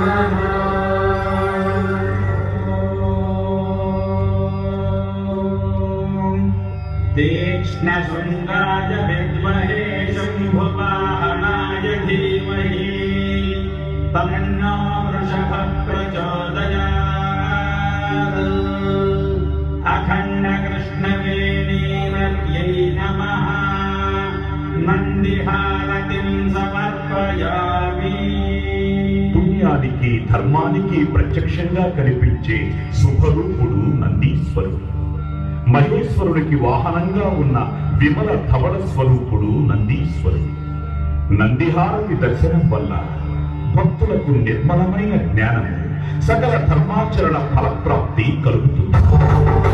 तीक्ष्णशृङ्गाय विद्महे शम्भुवाहनाय धीमहि तन्नो वृषभः प्रचोदयात्। अखण्डकृष्णवेणीमर्यै नमः नन्दिहारतिं समर्पयामि। పుణ్యానికి ధర్మానికి ప్రత్యక్షంగా కనిపించే శుభరూపుడు నందీశ్వరుడు. మహేశ్వరుడికి వాహనంగా ఉన్న విమల ధవళ స్వరూపుడు నందీశ్వరుడు. నందిహారతి దర్శనం వల్ల భక్తులకు నిర్మలమైన జ్ఞానము, సకల ధర్మాచరణ ఫలప్రాప్తి కలుగుతుంది.